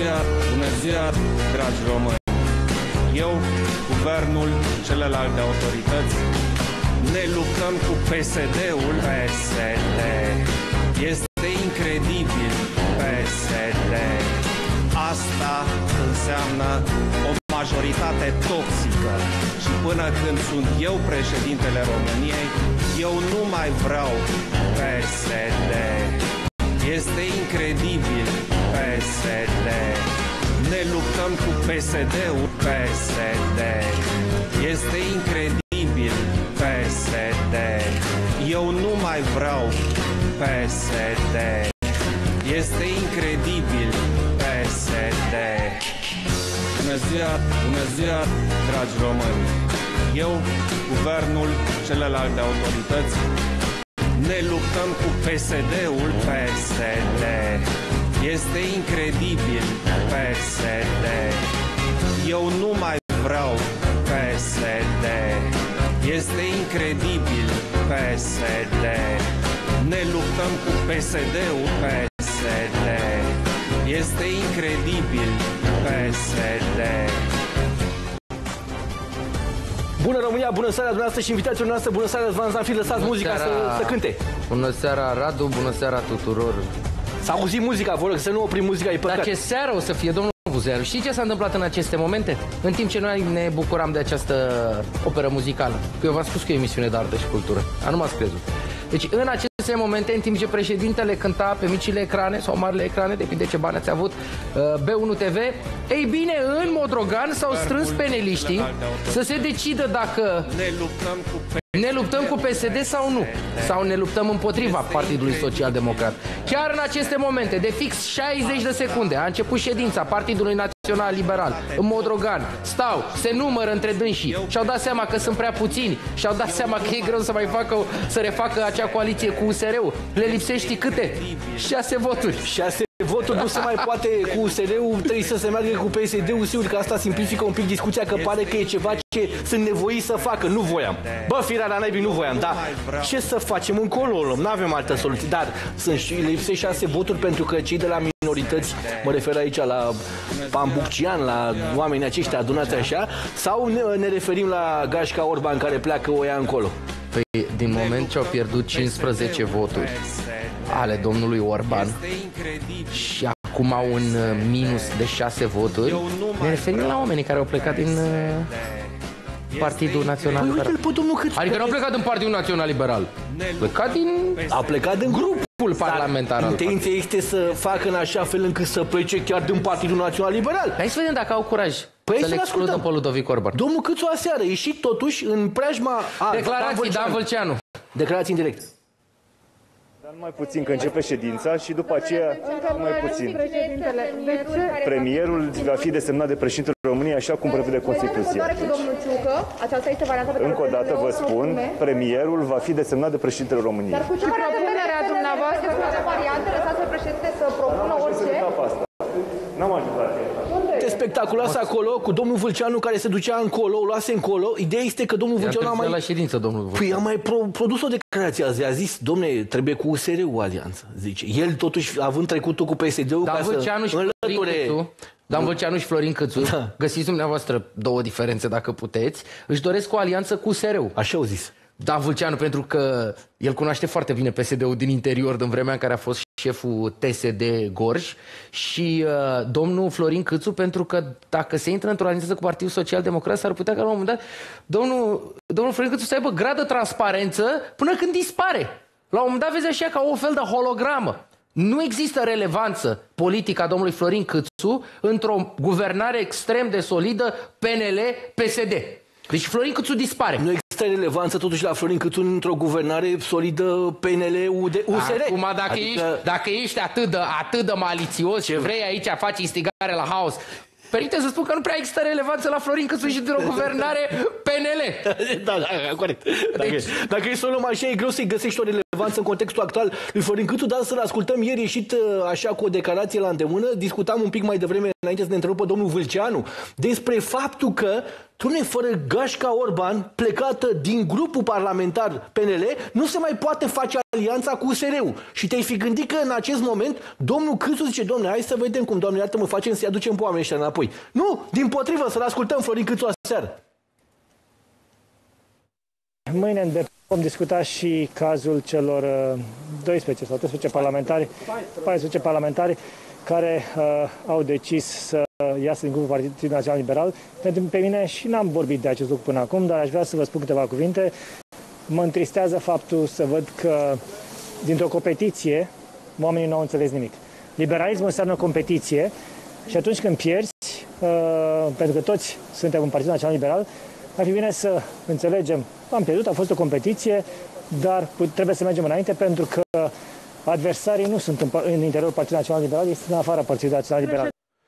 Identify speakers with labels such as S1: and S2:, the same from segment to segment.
S1: Bună ziua, dragi români! Eu, guvernul, celelalte autorități, ne luptăm cu PSD-ul. PSD. Este incredibil, PSD. Asta înseamnă o majoritate toxică. Și până când sunt eu președintele României, eu nu mai vreau PSD. Este incredibil, PSD. Ne luptăm cu PSD-ul, PSD. Este incredibil, PSD. Eu nu mai vreau PSD. Este incredibil, PSD. Bună ziua, dragi români! Eu, guvernul, celelalte autorități, ne luptăm cu PSD-ul, PSD. Este incredibil, PSD. Eu nu mai vreau PSD. Este incredibil, PSD. Ne luptăm cu PSD-ul, PSD. Este incredibil, PSD.
S2: Bună România, bună seara dumneavoastră și invitațiile noastre, bună seara, Răzvan Zanfir, lăsați muzica să cânte.
S3: Bună seara, Radu, bună seara tuturor.
S2: Să auzim muzica, vă rog, să nu oprim muzica, e păcat.
S3: Dar ce seară o să fie, domnul Buzeanu? Știi ce s-a întâmplat în aceste momente? În timp ce noi ne bucuram de această operă muzicală. Că eu v-am spus că e o emisiune de artă și cultură. Nu m-ați crezut. Deci în aceste momente, în timp ce președintele cânta pe micile ecrane sau marile ecrane, depinde ce bani ați avut, B1 TV, ei bine, în Modrogan s-au strâns peneliștii să se decidă dacă ne luptăm cu PSD sau nu. Sau ne luptăm împotriva Partidului Social Democrat. Chiar în aceste momente, de fix 60 de secunde, a început ședința Partidului Național Liberal în Modrogan. Stau, se numără între dânsii. Și-au dat seama că sunt prea puțini. Și-au dat seama că e greu să mai să refacă acea coaliție cu USR-ul. Le lipsești câte? 6 voturi.
S2: 6 voturi nu se mai poate cu USR-ul, trebuie să se meargă cu PSD-ul. Sigur că asta simplifică un pic discuția, că pare că e ceva ce sunt nevoiți să facă. Nu voiam. Bă, firea la naibii, nu voiam, dar ce să facem încolo? Nu avem altă soluție. Dar sunt și lipsește 6 voturi pentru că cei de la minorități, mă refer aici la Pambuccian, la oamenii aceștia adunați așa, sau ne referim la Gașca Orban care pleacă o ia încolo?
S3: Păi, din moment ce au pierdut 15 voturi ale domnului Orban și acum au un minus de 6 voturi, ne referim la oamenii care au plecat din Partidul Național Liberal. Adică nu au plecat din Partidul Național Liberal.
S2: Au plecat din grupul
S3: parlamentar.
S2: Intenția este să facă în așa fel încât să plece chiar din Partidul Național Liberal.
S3: Hai să vedem dacă au curaj să le excludă pe Ludovic Orban.
S2: Domnul Câțu aseară a ieșit totuși în preajma...
S3: Declarații, Dan Vâlceanu.
S2: Declarații în direct.
S4: Dar numai puțin că începe ședința și după aceea mai puțin. Premierul va fi desemnat de președintele României așa cum prevede Constituția. Încă o dată vă spun, premierul va fi desemnat de președintele României.
S5: Dar cu ce propunerea dumneavoastră, cu ce variante lăsați pe președinte să propună orice?
S4: N-am ajutat.
S2: Este spectaculoasă acolo, cu domnul Vâlceanu care se ducea încolo, o luase încolo. Ideea este că domnul Vâlceanu a mai...
S3: la ședință, domnul Vâlceanu.
S2: Păi a mai produs o declarație azi, a zis, domne, trebuie cu USR-ul alianță, zice. El totuși, având trecutul cu PSD-ul, ca să înlăture...
S3: Dan Vâlceanu și Florin Câțu, găsiți dumneavoastră două diferențe dacă puteți, își doresc o alianță cu USR-ul.
S2: Așa au zis.
S3: Dan Vâlceanu, pentru că el cunoaște foarte bine PSD-ul din interior, din vremea în care a fost șeful TSD Gorj, și domnul Florin Câțu, pentru că dacă se intră într-o alianță cu Partidul Social Democrat, s-ar putea ca la un moment dat domnul Florin Câțu să aibă grad de transparență până când dispare. La un moment dat vezi așa ca o fel de hologramă. Nu există relevanță politică a domnului Florin Câțu într-o guvernare extrem de solidă PNL-PSD. Deci Florin Câțu dispare.
S2: Nu există relevanță totuși la Florin Câțu într-o guvernare solidă PNL-USR.
S3: Acum dacă ești atât de malițios și vrei aici faci instigare la haos, permite să spun că nu prea există relevanță la Florin Câțu și într-o guvernare PNL.
S2: Da, corect. Dacă e să o luăm așa, e greu să-i găsești o relevanță în contextul actual lui Florin Câțu, dar să-l ascultăm. Ieri ieșit așa cu o declarație la îndemână, discutam un pic mai devreme, înainte să ne întrerupă domnul Vâlceanu, despre faptul că Dom'le, fără Gașca Orban, plecată din grupul parlamentar PNL, nu se mai poate face alianța cu USR-ul. Și te-ai fi gândit că în acest moment domnul Câțu zice, dom'le, hai să vedem cum, Doamne, iartă-mă, facem să-i aducem pe oamenii ăștia înapoi. Nu, dimpotrivă, să-l ascultăm Florin Câțu aseară.
S6: Mâine vom discuta și cazul celor 12 sau 13 parlamentari, 14 parlamentari care au decis să iasă din grupul Partidului Național Liberal. Pentru pe mine și n-am vorbit de acest lucru până acum, dar aș vrea să vă spun câteva cuvinte. Mă întristează faptul să văd că dintr-o competiție oamenii nu au înțeles nimic. Liberalismul înseamnă competiție și atunci când pierzi, pentru că toți suntem în Partidul Național Liberal, ar fi bine să înțelegem, am pierdut, a fost o competiție, dar trebuie să mergem înainte pentru că adversarii nu sunt în interiorul Partidului Național Liberal, este în afara Partidului Național Liberal.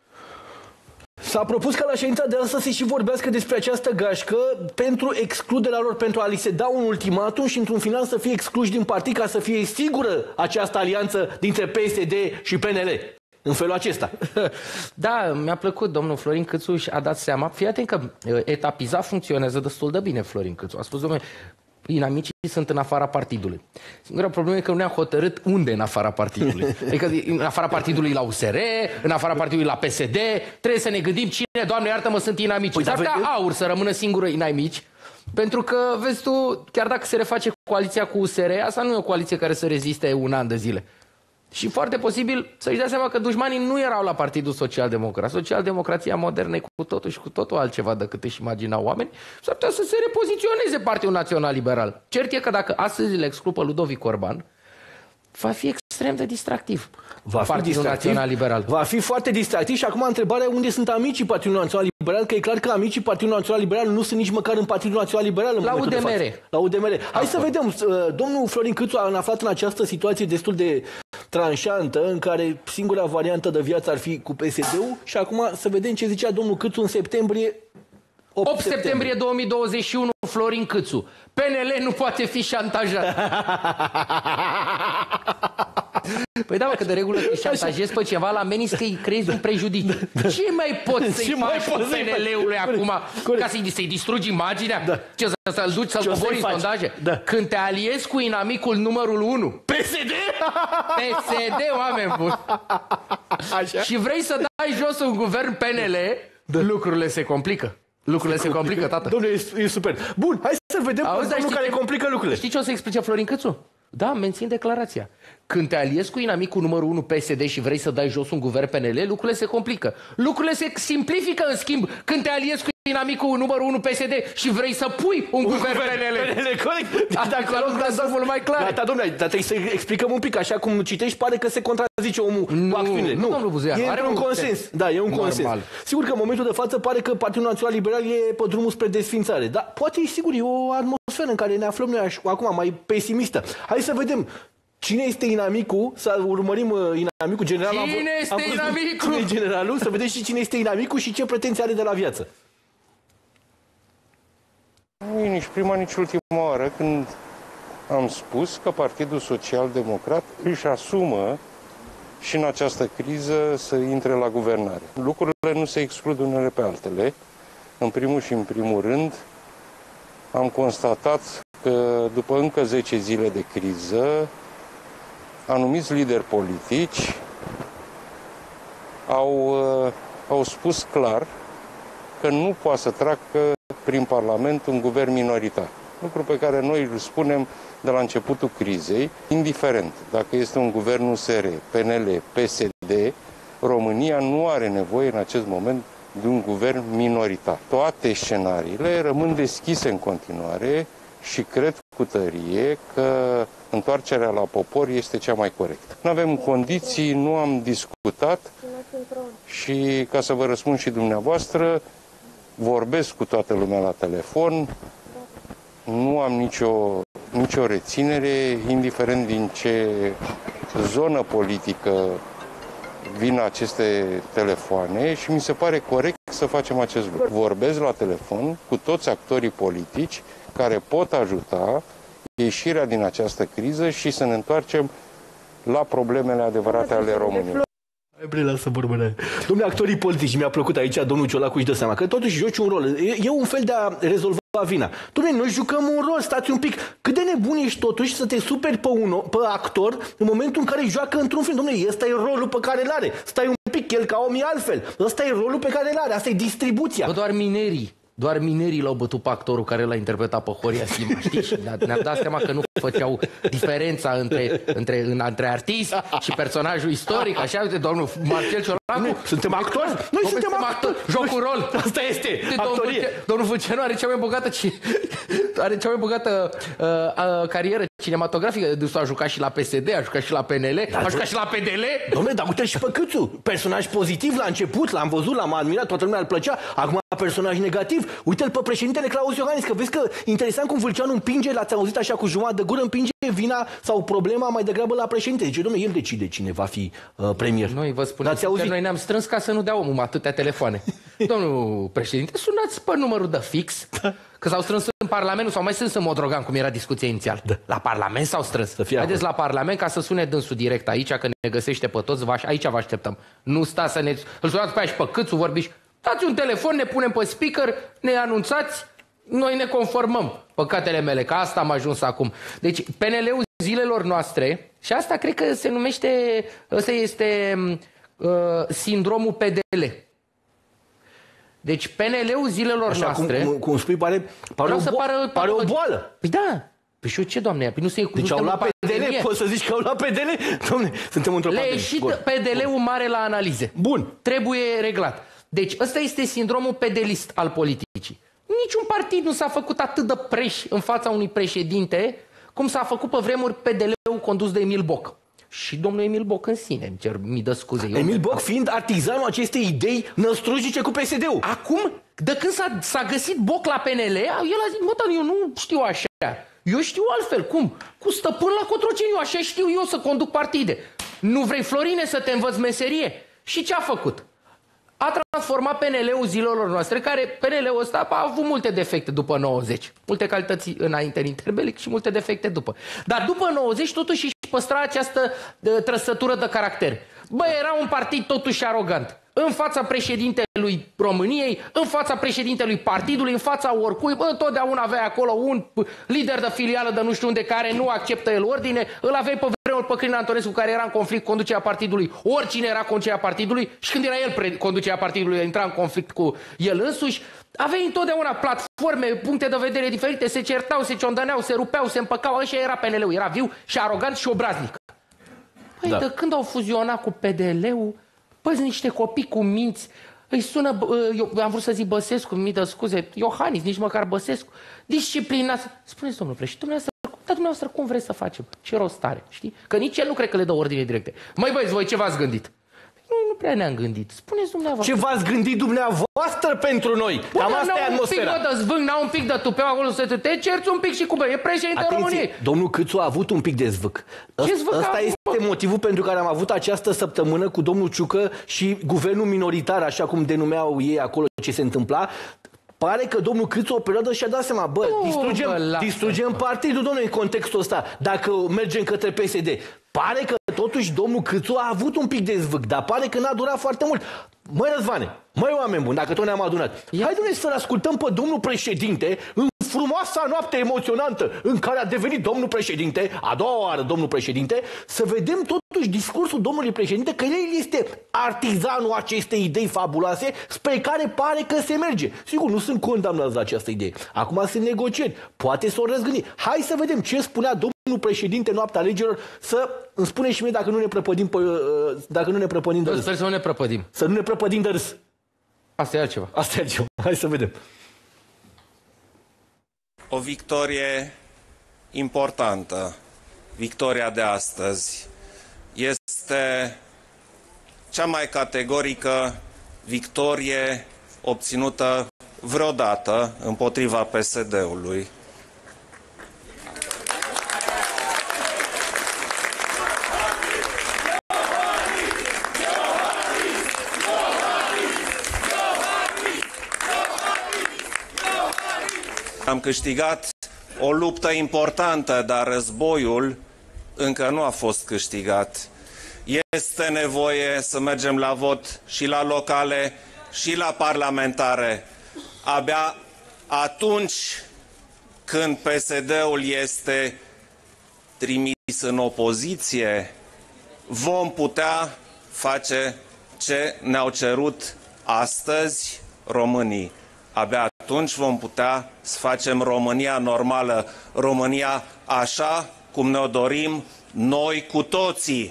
S2: S-a propus ca la ședința de astăzi să și vorbească despre această gașcă pentru excluderea lor, pentru a li se da un ultimatum și într-un final să fie excluși din partid ca să fie sigură această alianță dintre PSD și PNL. În felul acesta.
S3: Da, mi-a plăcut, domnul Florin Câțu și-a dat seama. Fii atent că etapizat funcționează destul de bine, Florin Câțu. A spus, domnule, inamicii sunt în afara partidului. Singura problemă e că nu ne-a hotărât unde în afara partidului. Adică în afara partidului la USR, în afara partidului la PSD, trebuie să ne gândim cine, Doamne iartă-mă, sunt inamici. Păi, dar ca aur să rămână singură inamici. Pentru că, vezi tu, chiar dacă se reface coaliția cu USR, asta nu e o coaliție care să reziste un an de zile. Și foarte posibil să-și dea seama că dușmanii nu erau la Partidul Social-Democrat. Social-democrația modernă e cu totul și cu totul altceva decât își imaginau oameni. S-ar putea să se repoziționeze Partidul Național Liberal. Cert e că dacă astăzi îl exclupă Ludovic Orban, va fi extrem de distractiv. Partidul Național Liberal.
S2: Va fi foarte distractiv și acum întrebarea unde sunt amicii Partidului Național Liberal, că e clar că amicii Partidului Național Liberal nu sunt nici măcar în Partidul Național Liberal.
S3: La UDMR.
S2: La UDMR. Hai să vedem. Domnul Florin Câțu a aflat în această situație destul de tranșantă, în care singura variantă de viață ar fi cu PSD-ul și acum să vedem ce zicea domnul Câțu în septembrie.
S3: 8 septembrie 2021, Florin Câțu. PNL nu poate fi șantajat. Păi da, mă, că de regulă când șantajezi pe ceva la menis că îi creezi un prejudiciu. Ce mai poți să-i faci cu PNL-ului acum? Ca să-i distrugi imaginea? Da. Ce, să-l duci, să-l cobori în sondaje? Da. Când te aliezi cu inamicul numărul 1,
S2: PSD?
S3: PSD, oameni buni. Așa? Și vrei să dai jos un guvern PNL, da. Lucrurile se complică. Lucrurile se complică, tată.
S2: Dom'le, e super. Bun, hai să vedem unul care complică lucrurile.
S3: Știi ce o să explice Florin Câțu? Da, mențin declarația. Când te aliezi cu inamicul numărul 1 PSD și vrei să dai jos un guvern PNL, lucrurile se complică. Lucrurile se simplifică, în schimb, când te aliezi cu inamicul numărul 1 PSD și vrei să pui un guvern PNL.
S2: Corect.
S3: Dacă lucrurile mult mai clare.
S2: Da, domnule, dar trebuie să explicăm un pic. Așa cum citești, pare că se contrazice omul cu acțiunile.
S3: Nu, domnul Buzean,
S2: e un consens. Da, e un consens. Sigur că în momentul de față pare că Partidul Național Liberal e pe drumul spre desfințare. Dar poate, sigur, e o atmosferă în care ne aflăm noi acum mai pesimistă. Hai să vedem. Cine este inamicul? Să urmărim inamicul general.
S3: Cine este inamicul?
S2: Cine e generalul? Să vedem și cine este inamicul și ce pretenții are de la viață.
S7: Nu e nici prima, nici ultima oară când am spus că Partidul Social-Democrat își asumă și în această criză să intre la guvernare. Lucrurile nu se exclud unele pe altele. În primul și în primul rând am constatat că după încă 10 zile de criză, anumiți lideri politici au spus clar că nu poate să treacă prin Parlament un guvern minoritar. Lucru pe care noi îl spunem de la începutul crizei, indiferent dacă este un guvern USR, PNL, PSD, România nu are nevoie în acest moment de un guvern minoritar. Toate scenariile rămân deschise în continuare și cred cu tărie că întoarcerea la popor este cea mai corectă. Nu avem condiții, nu am discutat și, ca să vă răspund și dumneavoastră, vorbesc cu toată lumea la telefon, nu am nicio reținere, indiferent din ce zonă politică vin aceste telefoane și mi se pare corect să facem acest lucru. Vorbesc la telefon cu toți actorii politici care pot ajuta ieșirea din această criză și să ne întoarcem la problemele adevărate ale României.
S2: Lasă vorbă. Dom'le, actorii politici, mi-a plăcut aici, domnul Ciolacu își dă seama că totuși joci un rol. E un fel de a rezolva vina. Dom'le, noi jucăm un rol, stați un pic. Cât de nebun ești totuși să te superi pe actor în momentul în care joacă într-un film. Dom'le, ăsta e rolul pe care îl are. Stai un pic, el ca om e altfel. Ăsta e rolul pe care îl are, asta e distribuția.
S3: Bă, doar minerii l-au bătut pe actorul care l-a interpretat pe Horia Sima, știi? Și ne-am dat seama că nu făceau diferența între artist și personajul istoric, așa, uite, domnul Marcel Ciolacu.
S2: Suntem actori? Noi suntem actori.
S3: Joc un rol.
S2: Asta este actorie.
S3: Domnul Vânceanu are cea mai bogată carieră cinematografică. A jucat și la PSD, a jucat și la PNL, a jucat și la PDL.
S2: Dom'le, dar uite și pe Câțu. Personaj pozitiv la început, l-am văzut, l-am admirat, toată lumea îl plăcea. Acum personaj negativ. Uite-l pe președintele Claus Iohannis, că vezi că interesant cum Vâlceanu împinge, l-ați auzit așa cu jumătate de gură, împinge vina sau problema mai degrabă la președinte. Zice, dom'le, el decide cine va fi premier.
S3: Noi vă spunem că noi ne-am strâns ca să nu dea omul atâtea telefoane. Domnul președinte, sunați pe numărul de fix, că s-au strâns în Parlament, nu s-au mai strâns în Modrogan, cum era discuția inițial. Da. La Parlament s-au strâns. Haideți la Parlament ca să sune dânsul direct aici, că ne găsește pe toți, aici vă așteptăm. Nu stați să ne... Îl sunați pe aia și pe Câțu, vorbiți. Dați un telefon, ne punem pe speaker, ne anunțați, noi ne conformăm. Păcatele mele, că asta am ajuns acum. Deci PNL-ul zilelor noastre, și asta cred că se numește, ăsta este sindromul PDL. Deci PNL-ul zilelor
S2: așa,
S3: noastre...
S2: Cum spui, pare o boală.
S3: Păi da. Păi și eu ce, doamne? Păi nu se
S2: deci au luat PDL, poți să zici că au luat PDL? Doamne, suntem într-o pandemie.
S3: Le-a ieșit PDL-ul mare la analize.
S2: Bun.
S3: Trebuie reglat. Deci ăsta este sindromul pedelist al politicii. Niciun partid nu s-a făcut atât de preș în fața unui președinte cum s-a făcut pe vremuri PDL-ul condus de Emil Boc. Și domnul Emil Boc în sine, îmi cer mii de scuze.
S2: Emil Boc fiind artizanul acestei idei năstrujice cu PSD-ul.
S3: Acum, de când s-a găsit Boc la PNL, el a zis, mă, dar eu nu știu așa. Eu știu altfel. Cum? Cu stăpân la Cotroceni. Eu așa știu eu să conduc partide. Nu vrei, Florine, să te învăț meserie? Și ce a făcut? A transformat PNL-ul zilelor noastre, care PNL-ul ăsta a avut multe defecte după 90. Multe calități înainte în interbelic și multe defecte după. Dar după 90 totuși își păstra această trăsătură de caracter. Bă, era un partid totuși arogant. În fața președintelui României, în fața președintelui partidului, în fața oricui, bă, întotdeauna aveai acolo un lider de filială de nu știu unde care nu acceptă el ordine, îl aveai pe vremuri pe Crin Antonescu care era în conflict cu conducerea partidului, oricine era conducerea partidului și când era el conducerea partidului intra în conflict cu el însuși. Aveai întotdeauna platforme, puncte de vedere diferite, se certau, se ciondăneau, se rupeau, se împăcau, așa era PNL-ul, era viu și arogant și obraznic. Păi de când au fuzionat cu PDL-ul, păi niște copii cu minți, îi sună, eu am vrut să zic Băsescu, mii de scuze, Iohannis, nici măcar Băsescu, disciplinați. Spuneți, domnule președinte, dumneavoastră cum vreți să facem? Ce rost are, știi? Că nici el nu cred că le dă ordine directe. Măi băieți, voi ce v-ați gândit? Nu prea ne-am gândit. Spuneți dumneavoastră.
S2: Ce v-ați gândit dumneavoastră pentru noi? Cam asta e atmosfera.
S3: Un pic de zvâc, n-au un pic de tupeu acolo să te cerți un pic și cu e președintele României.
S2: Domnul Câțu a avut un pic de zvâc. Ăsta este motivul pentru care am avut această săptămână cu domnul Ciucă și guvernul minoritar, așa cum denumeau ei acolo ce se întâmpla. Pare că domnul Câțu o perioadă și-a dat seama, bă, distrugem partidul, domnule, în contextul ăsta, dacă mergem către PSD. Pare că totuși domnul Câțu a avut un pic de zvâc, dar pare că n-a durat foarte mult. Măi, Răzvane, măi, oameni buni, dacă tot ne-am adunat, hai să-l ascultăm pe domnul președinte în frumoasa noapte emoționantă în care a devenit domnul președinte, a doua oară domnul președinte, să vedem totuși discursul domnului președinte, că el este artizanul acestei idei fabuloase spre care pare că se merge. Sigur, nu sunt condamnați la această idee. Acum sunt negocieri, poate s-o răzgândi. Hai să vedem ce spunea domnul președinte noaptea alegerilor, să îmi spune și mie dacă nu ne prăpădim de râs.
S3: Sper să nu ne prăpădim.
S2: Să nu ne prăpădim de râs.
S3: Asta e altceva.
S2: Asta e altceva. Hai să vedem.
S1: O victorie importantă, victoria de astăzi, este cea mai categorică victorie obținută vreodată împotriva PSD-ului. Am câștigat o luptă importantă, dar războiul încă nu a fost câștigat. este nevoie să mergem la vot și la locale și la parlamentare. Abia atunci când PSD-ul este trimis în opoziție, vom putea face ce ne-au cerut astăzi românii. Abia atunci vom putea să facem România normală, România așa cum ne-o dorim noi cu toții.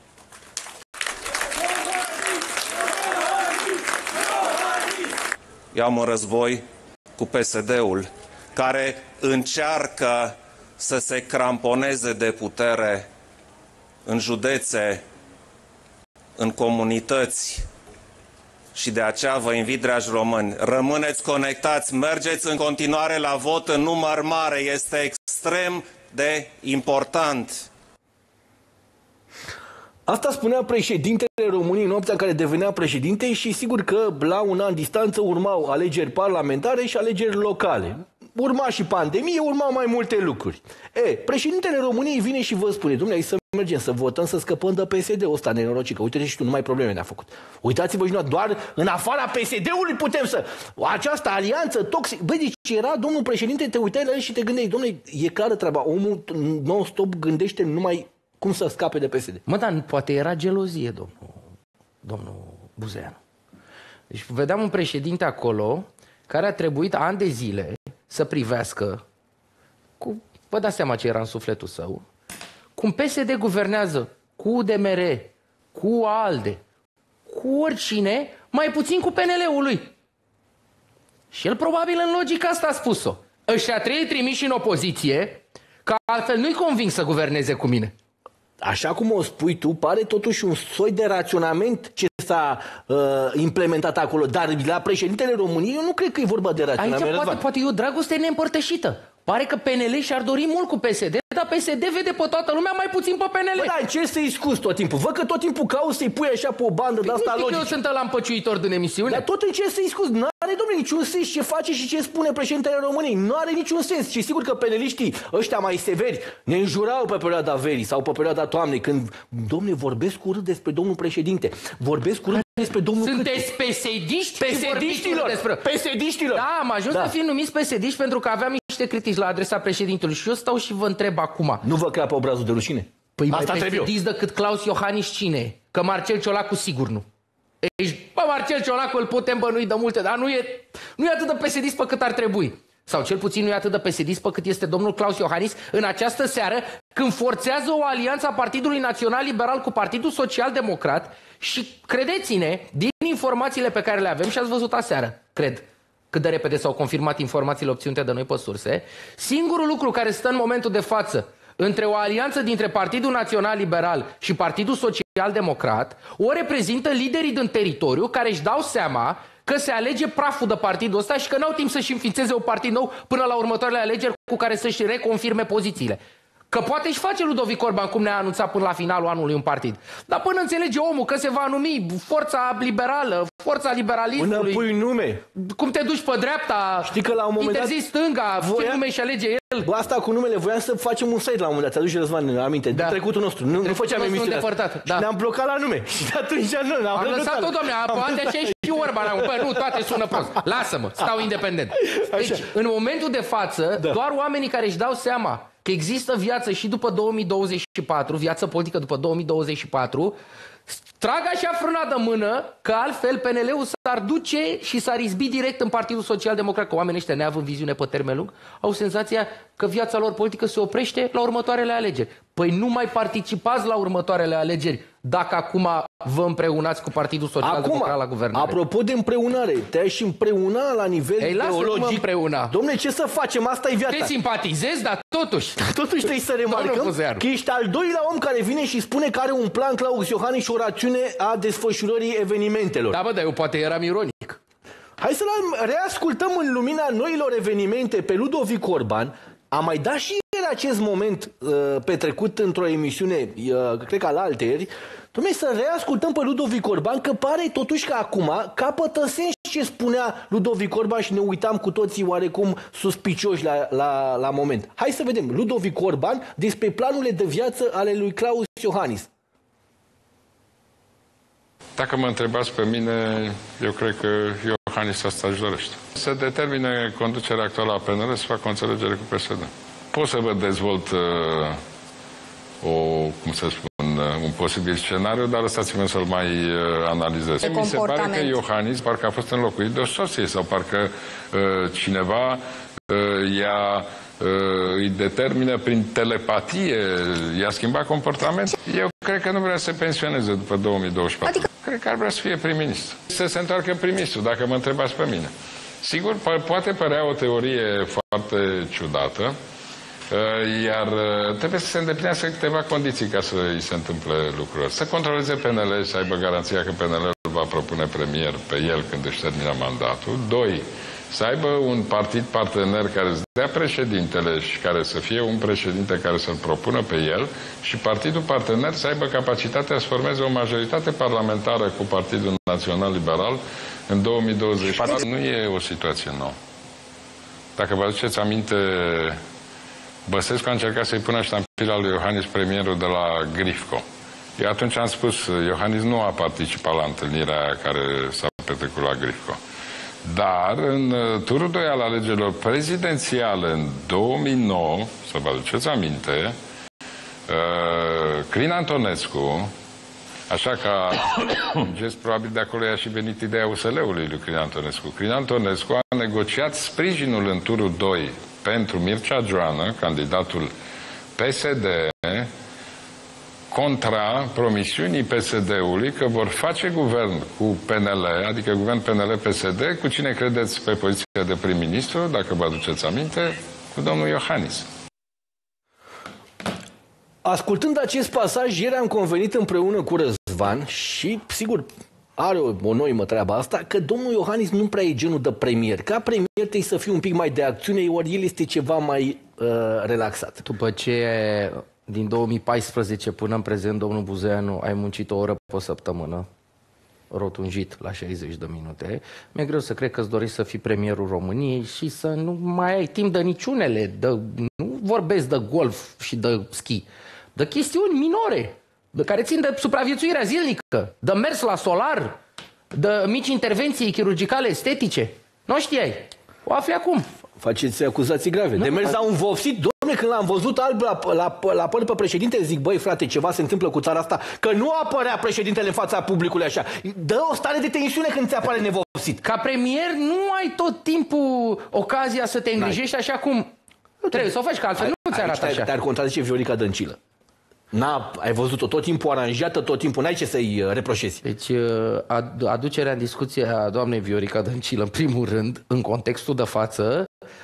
S1: Eu am un război cu PSD-ul, care încearcă să se cramponeze de putere în județe, în comunități. Și de aceea vă invit, dragi români, rămâneți conectați, mergeți în continuare la vot în număr mare. Este extrem de important.
S2: Asta spunea președintele României în noaptea în care devenea președinte și sigur că la un an distanță urmau alegeri parlamentare și alegeri locale. Urma și pandemie, urmau mai multe lucruri. Președintele României vine și vă spune, dom'le, hai să mergem să votăm, să scăpăm de PSD-ul ăsta nenorocică. Uite și tu, numai probleme ne-a făcut. Uitați-vă și noi, doar în afara PSD-ului putem să... Această alianță toxică... Băi, deci era domnul președinte, te uitai la el și te gândeai, dom'le, e clară treaba, omul non-stop gândește numai cum să scape de PSD.
S3: Mă, dar poate era gelozie, domnul Buzeanu. Deci vedeam un președinte acolo care a trebuit ani de zile să privească cu... Vă dați seama ce era în sufletul său. Cum PSD guvernează cu UDMR, cu ALDE, cu oricine, mai puțin cu PNL-ul lui. Și el probabil în logica asta a spus-o. Ăștia trei trimiși în opoziție, că altfel nu-i convins să guverneze cu mine.
S2: Așa cum o spui tu, pare totuși un soi de raționament ce s-a implementat acolo. Dar la președintele României eu nu cred că e vorba de raționament.
S3: Aici poate e o dragoste neîmpărtășită. Pare că PNL și-ar dori mult cu PSD, dar PSD vede pe toată lumea, mai puțin pe PNL.
S2: Bă, da, încerci să-i scuzi tot timpul. Văd că tot timpul cauți să-i pui așa pe o bandă de asta logică.
S3: Eu sunt ăla împăciuitor din emisiune.
S2: Dar tot încerci să-i scuzi. N-are, domnule, niciun sens ce face și ce spune președintele României. Nu are niciun sens. Și sigur că peneliștii ăștia mai severi ne înjurau pe perioada verii sau pe perioada toamnei, când, domnule, vorbesc urât despre domnul președinte. Vorbesc urât despre domnul
S3: Sunteți PSD-iști?
S2: PSD-iștilor.
S3: Da, am ajuns să fim numiți PSD-iști pentru că aveam niște critici la adresa președintelui. Și eu stau și vă întreb acum.
S2: Nu vă crapă obrazul de rușine?
S3: Păi asta mai PSD-iști decât Claus Iohannis cine? Că Marcel Ciolacu sigur nu. Deci, bă, Marcel Ciolacu îl putem bănui de multe, dar nu e atât de PSD-ist pe cât ar trebui. Sau cel puțin nu e atât de PSD-ist pe cât este domnul Claus Iohannis în această seară, când forțează o alianță a Partidului Național Liberal cu Partidul Social Democrat. Și credeți-ne, din informațiile pe care le avem, și ați văzut aseară, cred, cât de repede s-au confirmat informațiile obținute de noi pe surse, singurul lucru care stă în momentul de față între o alianță dintre Partidul Național Liberal și Partidul Social Democrat o reprezintă liderii din teritoriu care își dau seama că se alege praful de partidul ăsta și că n-au timp să-și înființeze un partid nou până la următoarele alegeri cu care să-și reconfirme pozițiile. Că poate își face Ludovic Orban, cum ne-a anunțat până la finalul anului, un partid. Dar până înțelege omul că se va numi Forța Liberală, Forța Liberalismului...
S2: Până pui nume.
S3: Cum te duci pe dreapta,
S2: știi că la un moment
S3: interzis stânga, ce nume și alege el.
S2: Bă, asta cu numele, voiam să facem un site la un moment dat, ți-aduci, Răzvan, aminte, de trecutul nostru. Nu făceam emisiunea asta. Și ne-am blocat la nume. Și de atunci nu,
S3: am lăsat-o, doamne, poate așa și Orban. Bă, nu, toate sună prost. Lasă-mă, stau independent. Deci, în momentul de față, doar oamenii care își dau seama că există viață și după 2024, viață politică după 2024, trag așa frâna de mână, că altfel PNL-ul s-ar duce și s-ar izbi direct în Partidul Social Democrat, că oamenii ăștia, neavând viziune pe termen lung, au senzația că viața lor politică se oprește la următoarele alegeri. Păi nu mai participați la următoarele alegeri dacă acum vă împreunați cu Partidul Social Democrat la guvernare.
S2: Apropo de împreunare, te-ai și împreuna la nivel ideologic. Dom'le, ce să facem? Asta e viața.
S3: Te simpatizezi, dar totuși.
S2: Totuși trebuie să remarcăm că ești al doilea om care vine și spune că are un plan Claus Iohannis și o rațiune a desfășurării evenimentelor.
S3: Da, bă, dar eu poate eram ironic.
S2: Hai să reascultăm în lumina noilor evenimente pe Ludovic Orban. A mai dat și el acest moment petrecut într-o emisiune, cred că alaltăieri, să reascultăm pe Ludovic Orban, că pare totuși că acum capătă sens ce spunea Ludovic Orban și ne uitam cu toții oarecum suspicioși la moment. Hai să vedem Ludovic Orban despre planurile de viață ale lui Claus Iohannis.
S8: Dacă mă întrebați pe mine, eu cred că Iohannis asta își dorește. Să determine conducerea actuală a PNL să facă o înțelegere cu PSD. Pot să vă dezvolt un posibil scenariu, dar lăsați-mă să-l mai analizez. Mi se pare că Iohannis parcă a fost înlocuit de o soție sau parcă cineva îi determină prin telepatie, i-a schimbat comportament. Eu cred că nu vrea să se pensioneze după 2024. Cred că ar vrea să fie prim-ministru. Să se întoarcă prim-ministru, dacă mă întrebați pe mine. Sigur, poate părea o teorie foarte ciudată, iar trebuie să se îndeplinească câteva condiții ca să îi se întâmple lucruri. Să controleze PNL, să aibă garanția că PNL îl va propune premier pe el când își termină mandatul. 2. Să aibă un partid partener care să dea președintele și care să fie un președinte care să-l propună pe el și partidul partener să aibă capacitatea să formeze o majoritate parlamentară cu Partidul Național Liberal în 2024. Nu e o situație nouă. Dacă vă aduceți aminte, Băsescu a încercat să-i pună ștampila lui Iohannis premierul de la Grifco. Eu atunci am spus, Iohannis nu a participat la întâlnirea care s-a petrecut la Grifco. Dar în turul 2 al alegerilor prezidențiale în 2009, să vă aduceți aminte, Crin Antonescu, așa că în gest probabil de acolo i-a și venit ideea USL-ului lui Crin Antonescu. Crin Antonescu a negociat sprijinul în turul 2 pentru Mircea Joană, candidatul PSD, contra promisiunii PSD-ului că vor face guvern cu PNL, adică guvern PNL-PSD, cu cine credeți pe poziția de prim-ministru, dacă vă aduceți aminte, cu domnul Iohannis.
S2: Ascultând acest pasaj, ieri am convenit împreună cu Răzvan și, sigur, are o noimă treaba asta, că domnul Iohannis nu prea e genul de premier. Ca premier trebuie să fie un pic mai de acțiune, ori el este ceva mai relaxat.
S3: După ce din 2014 până în prezent, domnul Buzeanu, ai muncit o oră pe o săptămână, rotunjit la 60 de minute, mi-e greu să cred că îți dorești să fii premierul României și să nu mai ai timp de niciunele, nu vorbesc de golf și de schi, de chestiuni minore, de care țin de supraviețuirea zilnică, de mers la solar, de mici intervenții chirurgicale estetice. Nu știai. O afli acum.
S2: Faceți acuzații grave. De mers la un vopsit, dom'le, când l-am văzut alb la păr pe președinte, zic, băi, frate, ceva se întâmplă cu țara asta, că nu apărea președintele în fața publicului așa. Dă o stare de tensiune când ți apare nevopsit.
S3: Ca premier nu ai tot timpul ocazia să te îngrijești așa cum trebuie să o faci, că altfel nu ți arată așa.
S2: Te-ar contrazice Viorica Dăncilă. Ai văzut-o tot timpul aranjată, tot timpul, n-ai ce să-i reproșezi.
S3: Deci, aducerea în discuție a doamnei Viorica Dăncilă, în primul rând, în contextul de față,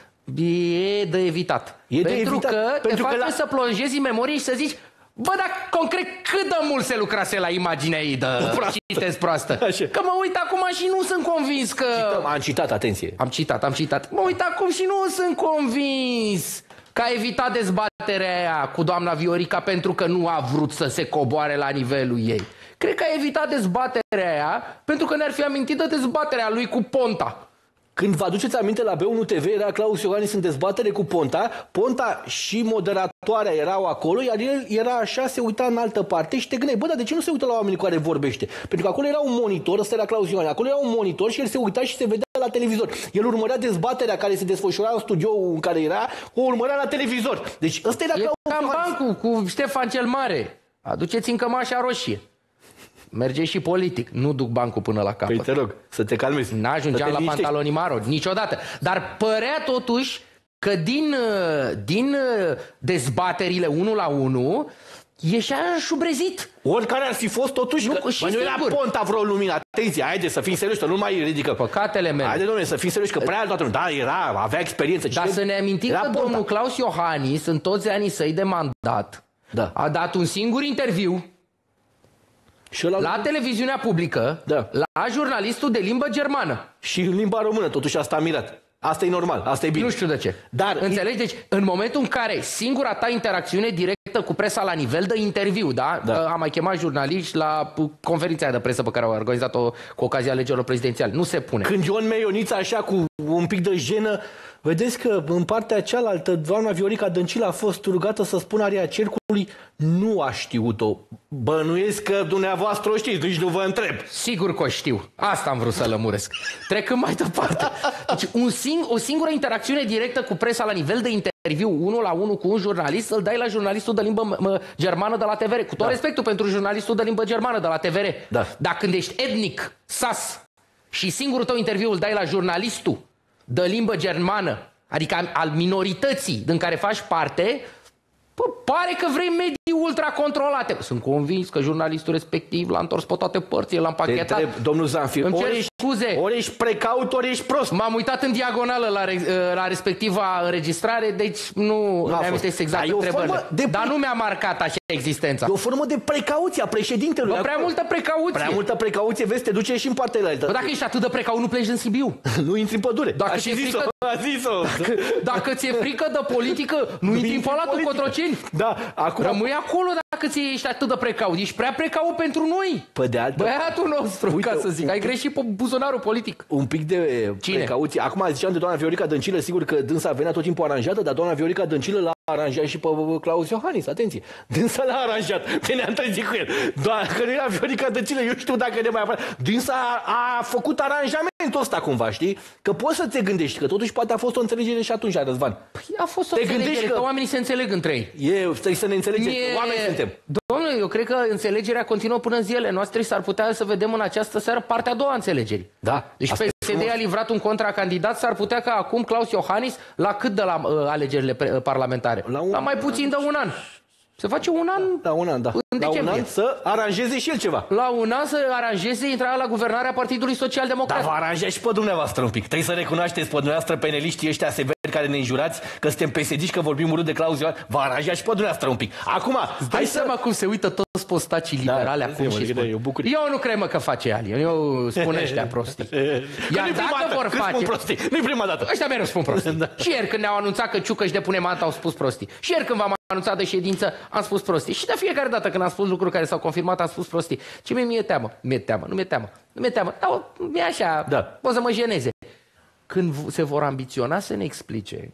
S3: e de evitat. Pentru că te face să plonjezi în memorie și să zici, bă, dar concret cât de mult se lucrase la imaginea ei de citesc proastă. Așa. Că mă uit acum și nu sunt convins că...
S2: Am citat, atenție.
S3: Am citat. Mă uit acum și nu sunt convins că a evitat dezbaterea aia cu doamna Viorica pentru că nu a vrut să se coboare la nivelul ei. Cred că a evitat dezbaterea aia pentru că ne-ar fi amintit de dezbaterea lui cu Ponta.
S2: Când vă aduceți aminte, la B1 TV era Claus Iohannis în dezbatere cu Ponta. Ponta și moderatoarea erau acolo, iar el era așa, se uita în altă parte și te gândeai, bă, dar de ce nu se uită la oamenii cu care vorbește? Pentru că acolo era un monitor, ăsta era Claus Iohannis, acolo era un monitor și el se uita și se vedea la televizor. El urmărea dezbaterea care se desfășura în studioul în care era, o urmărea la televizor. Deci ăsta era Claus Iohannis.
S3: Bancul cu Ștefan cel Mare. Aduceți-mi cămașa roșie. Merge și politic. Nu duc bancul până la capăt.
S2: Păi te rog, să te calmezi.
S3: N-ajungeam la pantalonii maro, niciodată. Dar părea totuși că din dezbaterile 1 la 1 ieșea șubrezit.
S2: Oricare ar fi fost totuși, nu era Ponta vreo lumină. Atenție, haide să fim serioși, să nu mai ridică.
S3: Păcatele mele.
S2: Haide, domnule, să fim serioși, că prea toată lumea. Da, avea experiență.
S3: Dar să ne amintim că domnul Claus Iohannis, în toți anii săi de mandat, a dat un singur interviu la televiziunea publică, la jurnalistul de limbă germană.
S2: Și în limba română, totuși asta a mirat. Asta e normal, asta e bine.
S3: Nu știu de ce. Dar înțelegi? Deci, în momentul în care singura ta interacțiune directă cu presa la nivel de interviu, am mai chemat jurnaliști la conferința de presă pe care au organizat-o cu ocazia alegerilor prezidențiale. Nu se pune.
S2: Când Ion Meioniță, așa, cu un pic de jenă, Vedeți că în partea cealaltă, doamna Viorica Dăncilă a fost rugată să spună aria cercului, nu a știut-o. Bănuiesc că dumneavoastră o știți, nici nu vă întreb.
S3: Sigur că o știu. Asta am vrut să lămuresc. Trecând mai departe. Deci o singură interacțiune directă cu presa la nivel de interviu, 1 la 1 cu un jurnalist, îl dai la jurnalistul de limbă germană de la TVR. Cu tot respectul pentru jurnalistul de limbă germană de la TVR.
S2: Da.
S3: Dar când ești etnic, sas, și singurul tău interviu îl dai la jurnalistul de limbă germană, adică al minorității din care faci parte, pare că vrei medii ultracontrolate. Sunt convins că jurnalistul respectiv l-a întors pe toate părțile, l-a împachetat.
S2: Domnul Zanfir, ori ești precaut, ori ești prost.
S3: M-am uitat în diagonală la respectiva înregistrare, deci nu mi-amintesc exact întrebările. Dar nu mi-a marcat așa existența.
S2: E o formă de precauție a președintelui.
S3: Prea multă precauție.
S2: Prea multă precauție, vezi, te duce și în partea altă.
S3: Dacă ești atât de precaut, nu pleci din Sibiu.
S2: Nu intri în pădure.
S3: Dacă ți-e frică de politică, nu intri în Palatul Cotroceni.
S2: Da,
S3: rămâi acolo dacă ești atât de precaut. Ești prea precaut pentru noi. Băiatul nostru, uite, ca să zic. Ai greșit pe buzunarul politic.
S2: Un pic de precauție. Acum ziceam de doamna Viorica Dăncilă, sigur că dânsa venea tot timpul aranjată, dar doamna Viorica Dăncilă l-a aranjat și pe Claus Iohannis, atenție. Dânsa l-a aranjat. Pe ne-am trezit cu el. Dacă nu era Viorica Dăncilă, eu știu dacă ne mai apare. Dânsa a făcut aranjamentul ăsta cumva, știi? Că poți să te gândești, că totuși poate a fost o înțelegere și atunci, Răzvan.
S3: Păi a fost o înțelegere, că oamenii se înțeleg între ei.
S2: Trebuie să ne înțelegem, oameni suntem.
S3: Domnule, eu cred că înțelegerea continuă până în zilele noastre și s-ar putea să vedem în această seară partea a doua a înțelegerii.
S2: Da.
S3: Deci PSD a livrat un contracandidat, s-ar putea ca acum Claus Iohannis, la cât de la alegerile parlamentare? La mai puțin de un an. Se face un an.
S2: La un an, da. La un an să aranjeze și el ceva.
S3: La un an să aranjeze intrarea la guvernarea Partidului Social Democrat.
S2: Dar vă aranjea și pe dumneavoastră un pic. Trebuie să recunoașteți pe dumneavoastră peneliștii ăștia severi care ne înjurați că suntem PSD-și, că vorbim urât de Claus Iohannis. Vă aranjea și pe dumneavoastră un pic. Acum,
S3: hai seama cum se uită toți postacii liberale acum și spun. Eu nu cred, mă, că face Ali. Eu spun ăștia prostii. Iar dacă vor face...
S2: Nu-i prima dată.
S3: Ăștia mereu spun prostii. Și ieri când ne-au anunțat că Ciucă își depune manta, au spus prostii. Și ieri când v-am anunțat de ședință, am spus prostii. Și de fiecare dată când am spus lucruri care s-au confirmat, am spus prostii. Ce mi-e teamă? Nu mi-e teamă. Dar e așa, o să mă jeneze. Când se vor ambiționa să ne explice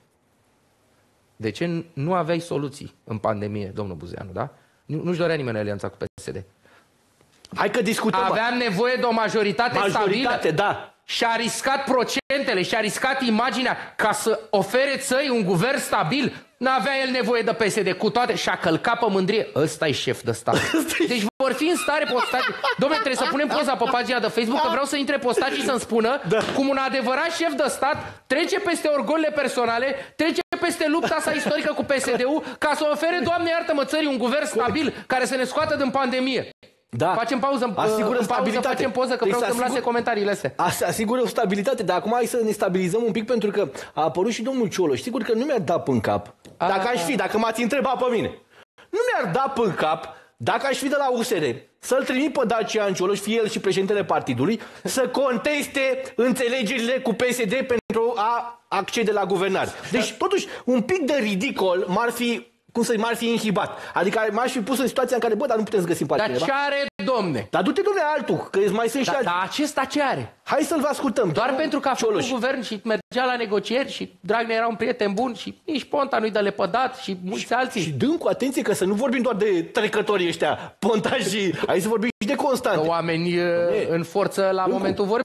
S3: de ce nu aveai soluții în pandemie, domnul Buzeanu, da? Nu-și dorea nimeni alianța cu PSD.
S2: Hai că discutăm.
S3: Aveam nevoie de o majoritate stabilă.
S2: Da.
S3: Și-a riscat procentele, și-a riscat imaginea ca să ofere țării un guvern stabil. N-avea el nevoie de PSD, cu toate, și-a călcat pe mândrie. Ăsta e șef de stat. Deci vor fi în stare postaci. Dom'le, trebuie să punem poza pe pagina de Facebook, că vreau să intre postaci și să-mi spună cum un adevărat șef de stat trece peste orgolile personale, trece peste lupta sa istorică cu PSD-ul, ca să ofere, Doamne iartă-mă, țării un guvern stabil care să ne scoată din pandemie.
S2: Da.
S3: Facem pauză, facem poză, că vreau să-mi lase comentariile astea.
S2: Asigură o stabilitate, dar acum hai să ne stabilizăm un pic, pentru că a apărut și domnul Cioloș. Sigur că nu mi-ar da în cap, dacă m-ați întrebat pe mine, nu mi-ar da în cap, dacă aș fi de la USR, să-l trimit pe Dacian Cioloș, fie el și președintele partidului, să conteste înțelegerile cu PSD pentru a accede la guvernare. Deci, totuși, un pic de ridicol m-ar fi inhibat. Adică m-aș fi pus în situația în care, dar nu putem să găsim pe altcineva.
S3: Dar ce are, domne?
S2: Dar du-te, domne, altul, că mai sunt și alții.
S3: Dar acesta ce are?
S2: Hai să-l ascultăm.
S3: Doar pentru că a făcut guvern și mergea la negocieri și Dragnea era un prieten bun și nici Ponta nu-i de lepădat și mulți alții.
S2: Și dăm cu atenție că să nu vorbim doar de trecătorii ăștia, Ponta și... Hai să vorbim și de Constante.
S3: Că oameni în forță la momentul vorbim.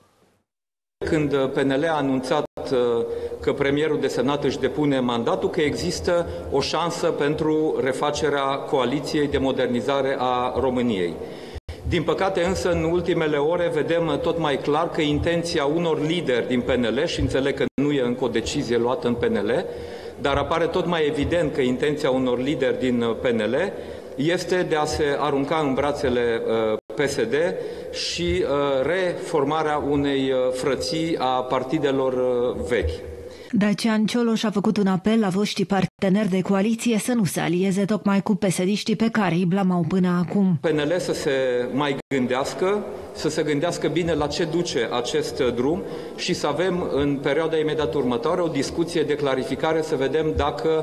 S9: Când PNL a anunțat că premierul desemnat își depune mandatul, că există o șansă pentru refacerea coaliției de modernizare a României. Din păcate însă, în ultimele ore, vedem tot mai clar că intenția unor lideri din PNL, și înțeleg că nu e încă o decizie luată în PNL, dar apare tot mai evident că intenția unor lideri din PNL este de a se arunca în brațele PSD și reformarea unei frății a partidelor vechi.
S10: Dacian Cioloș a făcut un apel la foștii parteneri de coaliție să nu se alieze tocmai cu PSD-știi pe care îi blamau până acum.
S9: PNL să se mai gândească, să se gândească bine la ce duce acest drum și să avem în perioada imediat următoare o discuție de clarificare, să vedem dacă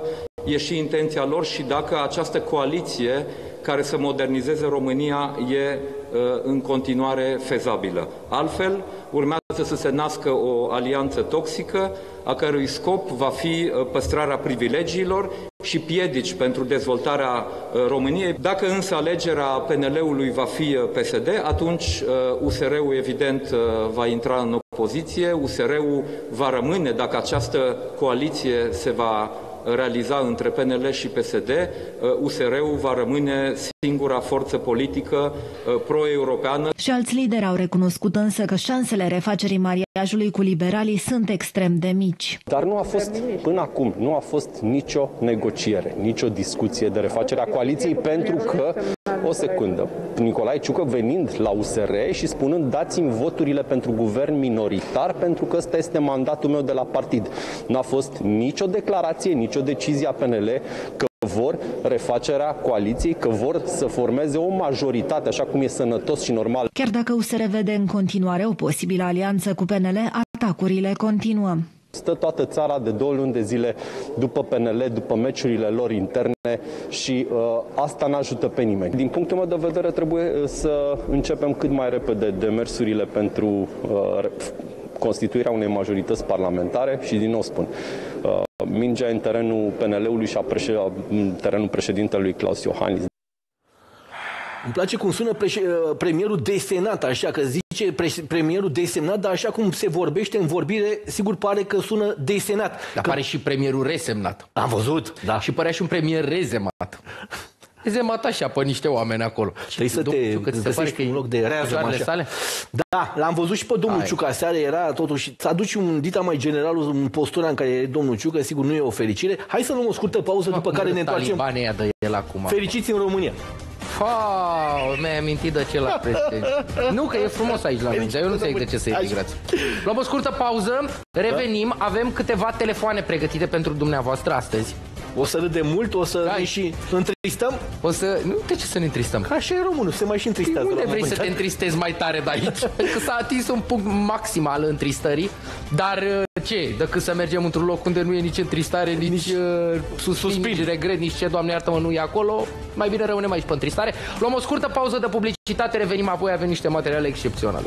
S9: e și intenția lor și dacă această coaliție care să modernizeze România e în continuare fezabilă. Altfel, urmează să se nască o alianță toxică, a cărui scop va fi păstrarea privilegiilor și piedici pentru dezvoltarea României. Dacă însă alegerea PNL-ului va fi PSD, atunci USR-ul evident va intra în opoziție, USR-ul va rămâne, dacă această coaliție se va realiza între PNL și PSD, USR-ul va rămâne singura forță politică pro-europeană.
S10: Și alți lideri au recunoscut însă că șansele refacerii mariajului cu liberalii sunt extrem de mici.
S11: Dar nu a fost, până acum, nu a fost nicio negociere, nicio discuție de refacere a coaliției, pentru că, o secundă, Nicolae Ciucă venind la USR și spunând dați-mi voturile pentru guvern minoritar, pentru că ăsta este mandatul meu de la partid. Nu a fost nicio declarație, nicio decizie a PNL că vor refacerea coaliției, că vor să formeze o majoritate, așa cum e sănătos și normal.
S10: Chiar dacă USR vede în continuare o posibilă alianță cu PNL, atacurile continuă.
S11: Stă toată țara de 2 luni de zile după PNL, după meciurile lor interne și asta n-ajută pe nimeni. Din punctul meu de vedere, trebuie să începem cât mai repede demersurile pentru constituirea unei majorități parlamentare și, din nou spun, mingea în terenul PNL-ului și în terenul președintelui Claus Iohannis.
S2: Îmi place cum sună premierul desemnat, așa că zice premierul desemnat, dar așa cum se vorbește în vorbire, sigur pare că sună desemnat.
S3: Dar pare și premierul resemnat.
S2: Am văzut, da.
S3: Și părea și un premier rezemat. Rezemat așa pe niște oameni acolo.
S2: Trebuie să te găsești un loc de rează așa. Da, l-am văzut și pe domnul Ciucă aseară, era totuși, să aduci un dita mai general în postura în care e domnul Ciucă, sigur nu e o fericire. Hai să luăm o scurtă pauză, după care ne întoarcem.
S3: De el acum.
S2: Fericiți în România.
S3: Mi-ai amintit de acela președinte. Nu, că e frumos aici la noi, dar eu nu înțeleg de ce să emigrați. Luăm o scurtă pauză, revenim, avem câteva telefoane pregătite pentru dumneavoastră astăzi.
S2: O să râdem mult, o să ne și întristăm?
S3: Nu, de ce să ne întristăm?
S2: Că așa e românul, se mai și întristează.
S3: Unde vrei să te întristezi mai tare de aici? Că s-a atins un punct maxim al întristării. Dar ce? Decât să mergem într-un loc unde nu e nici întristare, nici suspin, nici regret, nici ce, Doamne iartă-mă, nu e acolo, mai bine rămânem aici pe întristare. Luăm o scurtă pauză de publicitate, revenim apoi, avem niște materiale excepționale.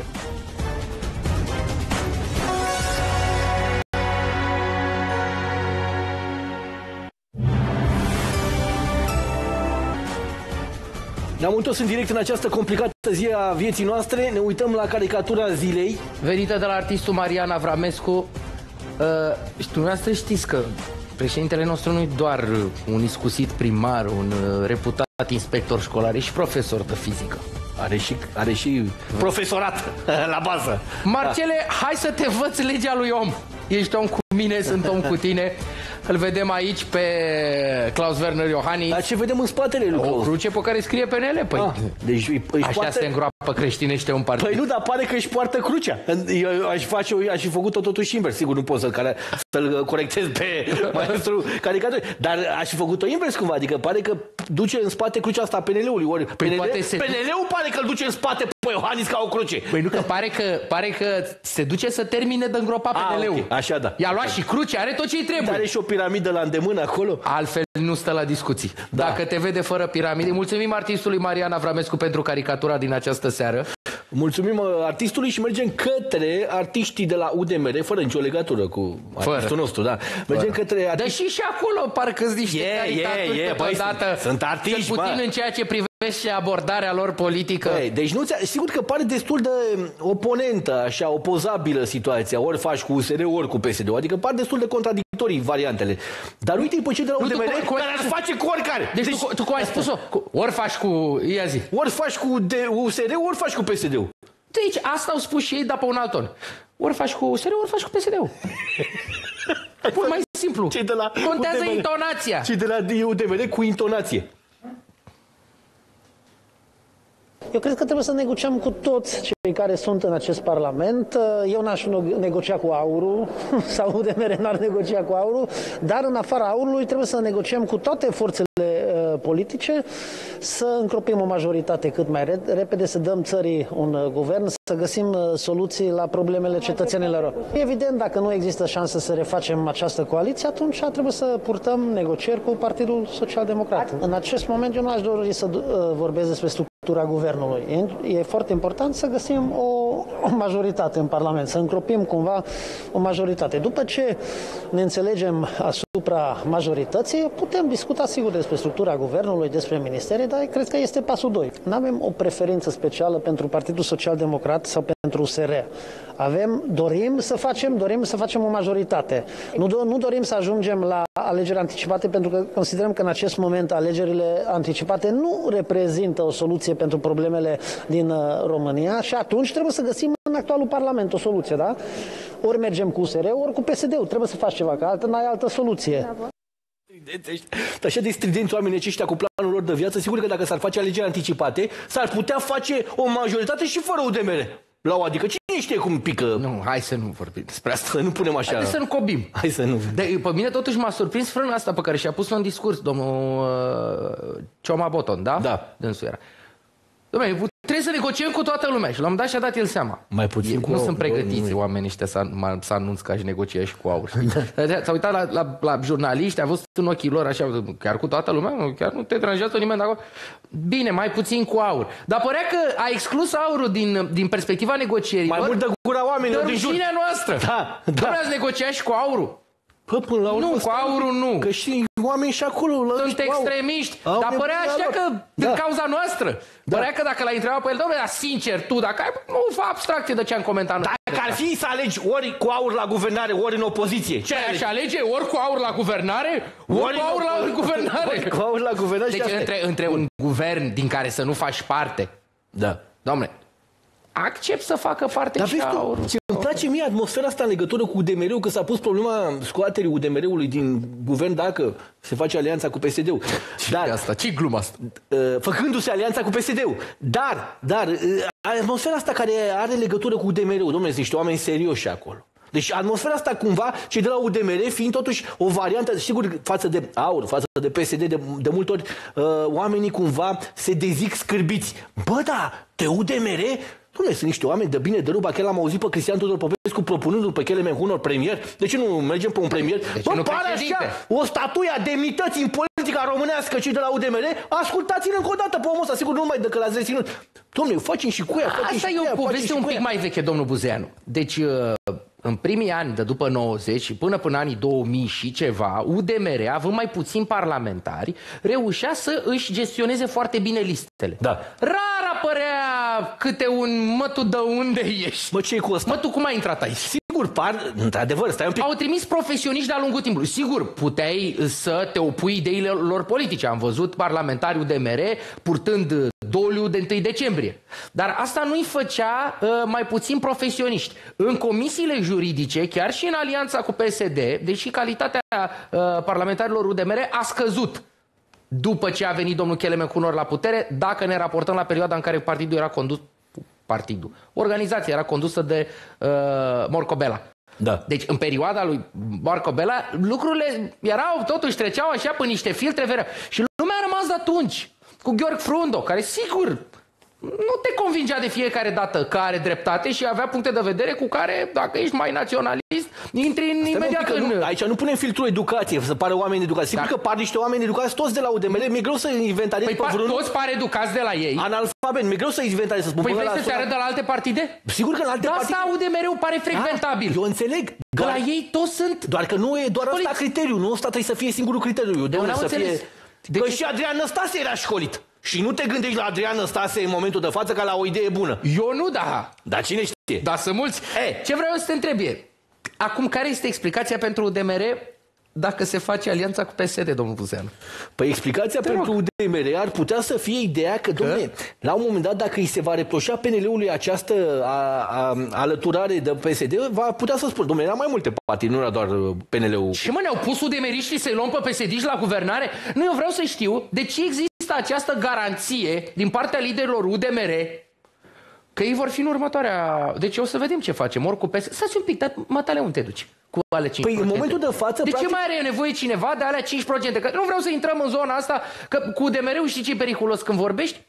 S2: Ne-am întors în direct în această complicată zi a vieții noastre. Ne uităm la caricatura zilei,
S3: venită de la artistul Marian Avramescu. Și dumneavoastră știți că președintele nostru nu e doar un iscusit primar, un reputat inspector școlar, e și profesor de fizică.
S2: Are și profesorat la bază.
S3: Marcele, hai să te învăț legea lui om. Ești om cu mine, sunt om cu tine. Îl vedem aici pe Klaus Werner Iohannis.
S2: Dar ce vedem în spatele lui Klaus?
S3: O cruce pe care scrie PNL. Păi,
S2: deci
S3: așa se îngroapă creștinește un partid.
S2: Păi nu, dar pare că își poartă crucea. Eu aș fi făcut-o totuși invers. Sigur, nu pot să-l corectez pe maestru caricatură. Dar aș fi făcut-o invers cumva. Adică pare că duce în spate crucea asta PNL-ului. Ori PNL-ul pare că îl duce în spate pe Iohannis ca o cruce.
S3: Păi nu, că pare că se duce să termine de îngropa PNL-ul.
S2: Okay. Așa, da.
S3: I-a luat și cruce, are tot ce-i trebuie.
S2: Are și o piramidă la îndemână acolo.
S3: Altfel nu stă la discuții. Da. Dacă te vede fără piramide. Mulțumim artistului Marian Avramescu pentru caricatura din această seară.
S2: Mulțumim artistului și mergem către artiștii de la UDMR, fără nicio legătură cu artistul nostru, da. Mergem către artiști.
S3: Deși și acolo parcă-s niște caricatură pe dată.
S2: Sunt artiști,
S3: cel puțin în ceea ce privește abordarea lor politică.
S2: Deci sigur că pare destul de oponentă, așa, opozabilă situația. Ori faci cu USR, ori cu PSD. Adică par destul de contradictorii variantele. Dar uite-i pe cei de la UDMR care ar face cu oricare.
S3: Deci tu cum ai spus-o? Ori faci cu... Ia zi.
S2: Ori faci cu USR, ori faci cu PSD-ul.
S3: Deci asta au spus și ei, dar pe un alt ton. Ori faci cu USR, ori faci cu PSD-ul. Pur mai simplu. Contează intonația.
S2: Cei de la UDMR cu intonație.
S12: Eu cred că trebuie să negociăm cu toți cei care sunt în acest Parlament. Eu n-aș negocia cu AUR-ul, sau UDMR n-ar negocia cu AUR-ul, dar în afara AUR-ului trebuie să negociem cu toate forțele politice, să încropim o majoritate cât mai repede, să dăm țării un guvern, să găsim soluții la problemele cetățenilor. Evident, dacă nu există șansă să refacem această coaliție, atunci trebuie să purtăm negocieri cu Partidul Social-Democrat. În acest moment eu nu aș dori să vorbesc despre structura guvernului. E foarte important să găsim o majoritate în Parlament, să încropim cumva o majoritate. După ce ne înțelegem asupra majorității, putem discuta sigur despre structura guvernului, despre ministere, dar cred că este pasul 2. Nu avem o preferință specială pentru Partidul Social-Democrat sau pentru USR. Dorim să facem o majoritate. Nu dorim să ajungem la alegeri anticipate, pentru că considerăm că în acest moment alegerile anticipate nu reprezintă o soluție pentru problemele din România și atunci trebuie să găsim în actualul Parlament o soluție, da? Ori mergem cu USR, ori cu PSD-ul. Trebuie să faci ceva, că altă n-ai altă soluție.
S2: Așa de stridenți oamenii aceștia cu planul lor de viață, sigur că dacă s-ar face alegeri anticipate, s-ar putea face o majoritate și fără UDMR. Adică cine știe cum pică?
S3: Nu, hai să nu vorbim despre asta.
S2: Să nu punem așa.
S3: Hai să nu cobim.
S2: Hai să nu.
S3: Pe mine totuși m-a surprins frâna asta pe care și-a pus-o în discurs domnul Cioma Boton, da?
S2: Da.
S3: Dânsul era. Dom'le, trebuie să negociem cu toată lumea și l-am dat și a dat el seama.
S2: Mai puțin
S3: nu sunt pregătiți oamenii ăștia să anunț că aș negocia și cu aur. S-a uitat la jurnaliști, a văzut în ochii lor așa, chiar cu toată lumea? Chiar nu te deranjează nimeni de acolo? Bine, mai puțin cu aur. Dar părea că a exclus aurul din perspectiva negocierilor.
S2: Mai mult de gura oamenilor din jur.
S3: Rușinea noastră.
S2: Da.
S3: Ați negociat și cu aurul?
S2: Până la urmă,
S3: nu, cu aurul nu.
S2: Că și oamenii și acolo
S3: sunt extremiști. Dar părea așa că din cauza noastră. Părea că dacă l-ai întrebat pe el, dom'le, dar sincer, tu, dacă ai, nu fă abstracție de ce am comentat.
S2: Dacă ar fi să alegi ori cu aur la guvernare, ori în opoziție, ce
S3: aș alege? Ori cu aur la guvernare, ori cu aur la guvernare.
S2: Cu aur la guvernare.
S3: Deci între un guvern din care să nu faci parte,
S2: da,
S3: dom'le, accept să facă parte și aurul.
S2: Îmi place mie atmosfera asta în legătură cu UDMR-ul, că s-a pus problema scoaterii UDMR-ului din guvern dacă se face alianța cu PSD-ul.
S3: Dar asta, ce glumă asta?
S2: Făcându-se alianța cu PSD-ul. Dar atmosfera asta care are legătură cu UDMR-ul, domnule, sunt niște oameni serioși acolo. Deci atmosfera asta cumva, cei de la UDMR fiind totuși o variantă, sigur, față de aur, față de PSD, de multe ori oamenii cumva se dezic scârbiți. Bă, da, de UDMR? Dom'le, sunt niște oameni de bine, de rău. Chiar l-am auzit pe Cristian Tudor Popescu propunându-l pe Kelemen Hunor premier. De ce nu mergem pe un premier? Bă, pare așa o statuie a demnității în politica românească, cei de la UDMR. Ascultați-l încă o dată pe omul ăsta, sigur nu numai de că l-ați reținut. Dom'le, facem și cu ea.
S3: Asta e o poveste un pic mai veche, domnul Buzeanu. Deci, în primii ani de după 90 și până anii 2000 și ceva, UDMR, având mai puțini parlamentari, reușea să își gestioneze foarte bine listele.
S2: Da.
S3: Rar apărea câte un mătu de unde ești.
S2: Mă, ce-i cu ăsta?
S3: Mă, tu cum ai intrat aici?
S2: Sigur, într-adevăr, stai un pic.
S3: Au trimis profesioniști de-a lungul timpului. Sigur, puteai să te opui ideile lor politice. Am văzut parlamentari UDMR purtând doliu de 1 decembrie. Dar asta nu-i făcea mai puțin profesioniști. În comisiile juridice, chiar și în alianța cu PSD, deși calitatea parlamentarilor UDMR a scăzut după ce a venit domnul Kelemen Hunor la putere, dacă ne raportăm la perioada în care partidul era condus, organizația era condusă de Morco Bela.
S2: Da.
S3: Deci în perioada lui Morco Bela lucrurile totuși treceau așa pe niște filtre vere. Și lumea a rămas de atunci cu Gheorghe Frundo, care sigur nu te convingea de fiecare dată că are dreptate și avea puncte de vedere cu care, dacă ești mai naționalist, intri imediat în...
S2: Aici nu punem filtrul educație, să pară oameni educați. Sigur că par niște oameni educați toți de la UDMR, mi-e greu să inventariez pe vreunul.
S3: Toți par educați de la ei.
S2: Analfabet, mi-e greu să inventariez, să spun.
S3: Păi vrei să te arăt de la alte partide?
S2: Sigur că în alte partide.
S3: Asta UDMR-ul pare frecventabil.
S2: Eu înțeleg.
S3: Că la ei toți sunt...
S2: Doar că nu e doar ăsta criteriu, nu ăsta trebuie să fie singurul criteriu. De unde să fie... Că și Adrian Năstase era școlit. Și nu te gândești la Adrian Năstase în momentul de față ca la o idee bună.
S3: Eu nu, da.
S2: Dar cine știe?
S3: Da, sunt mulți. Ce vreau să te întreb e, acum care este explicația pentru UDMR dacă se face alianța cu PSD, domnul Buzeanu?
S2: Păi explicația pentru UDMR ar putea să fie ideea că, dom'le, la un moment dat, dacă îi se va reproșa PNL-ului această alăturare de PSD, va putea să spună, dom'le, era mai multe partide, nu era doar PNL-ul.
S3: Și mă, ne-au pus UDMR-iștii să-i luăm pe PSD-iști la guvernare? Nu, eu vreau să știu de ce există această garanție din partea liderilor UDMR Că ei vor fi în următoarea... Deci o să vedem ce facem, ori cu PSD. Stați un pic, dar Matale, unde te duci? Cu ale 5%.
S2: Păi în momentul de față...
S3: De ce mai are nevoie cineva de alea 5%? Că nu vreau să intrăm în zona asta, că cu UDMR-ul știi ce e periculos când vorbești?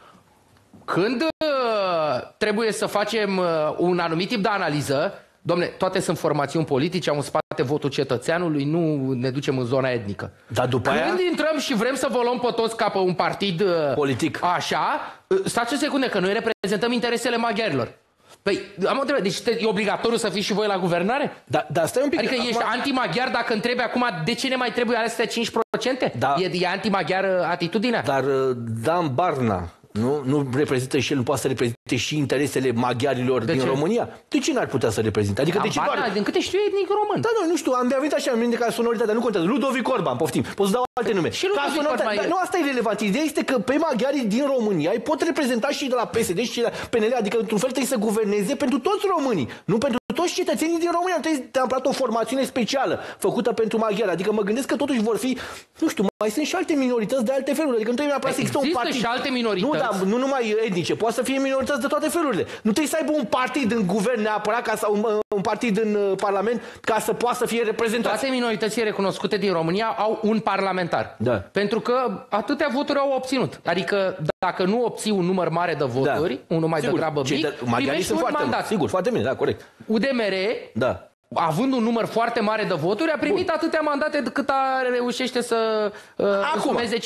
S3: Când trebuie să facem un anumit tip de analiză, dom'le, toate sunt formațiuni politice, au în spate votul cetățeanului, nu ne ducem în zona etnică.
S2: Dar după aia...
S3: Când intrăm și vrem să vă luăm pe toți ca pe un partid
S2: politic,
S3: așa, stați o secundă, că noi reprezentăm interesele maghiarilor. Păi, am o întrebare, deci e obligatoriu să fiți și voi la guvernare?
S2: Da, stai un pic.
S3: Adică ești anti-maghiar dacă întrebi acum de ce ne mai trebuie alea 5%?
S2: Da.
S3: E anti-maghiar atitudinea?
S2: Dar Dan Barna nu reprezintă și el, nu poate să reprezinte și interesele maghiarilor din România? De ce n-ar putea să reprezinte? Adică de ce doar...
S3: Din câte știu, etnic român.
S2: Da, nu știu, am venit așa, am venit ca sonoritate, dar nu contează. Ludovic Orban, poftim, pot să dau alte nume.
S3: Și Ludovic Orban.
S2: Dar nu, asta e relevant. Ideea este că pe maghiarii din România îi pot reprezenta și de la PSD și de la PNL, adică într-un fel trebuie să guverneze pentru toți românii, nu pentru toți cetățenii din România. Nu trebuie neapărat o formațiune specială făcută pentru maghiari. Adică mă gândesc că totuși vor fi, nu știu, mai sunt și alte minorități de alte feluri. Adică nu trebuie neapărat să există un partid.
S3: Și alte minorități.
S2: Nu, dar nu numai etnice, poate să fie minorități de toate felurile. Nu trebuie să aibă un partid în guvern neapărat, ca să, un partid în parlament, ca să poată să fie reprezentat.
S3: Toate minoritățile recunoscute din România au un parlamentar.
S2: Da.
S3: Pentru că atâtea voturi au obținut. Adică dacă nu obții un număr mare de voturi, unul mai degrabă mic, primești un mandat.
S2: Sigur, foarte bine, da, corect.
S3: UDMR, având un număr foarte mare de voturi, a primit atâtea mandate cât reușește să însumeze 5%.